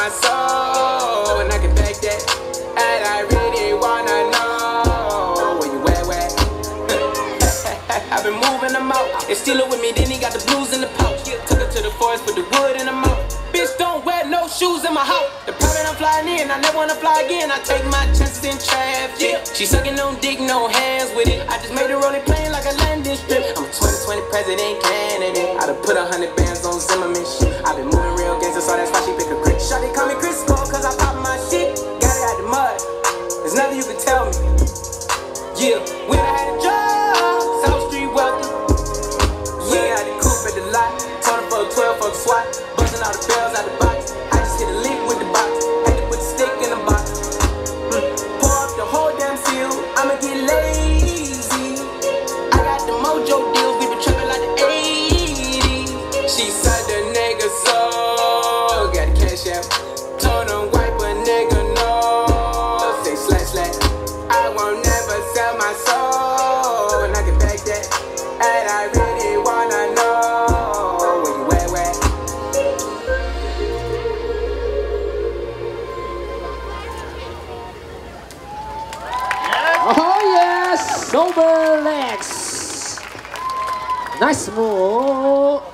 my soul, and I can back that. And I really wanna know where you at. I've been moving them out. They steal it with me, then he got the blues in the pouch. Took her to the forest, put the wood in the mouth. Bitch, don't wear no shoes in my house. The private I'm flying in, I never wanna fly again. I take my chances in traffic. She sucking on dick, no hands with it. I just made her roll it plain like a landing strip. I'm a 2020 president candidate. I done put 100 bands on Zimmerman shit. I been moving real gangster, so that's why she pick a crit. Shawty call me Crisco, cause I pop my shit. Got it out the mud. There's nothing you can tell me. Yeah, when I had a job, South Street wealthy. Yeah, I had the coupe at the lot. Told her for a 12 for the SWAT. Busting all the bells out the box. I just hit a lick with the box. Had to put the stick in the box. Pour up the whole damn field. I'ma get lazy. I got the mojo deals. We been trapping like the 80s. She said the nigga so. Got the cash out. Told him wipe a nigga no. Say slash. I won't never sell my soul. And I can back that. And I really wanna know where you at. Oh yes, Sober Legs. Nice move.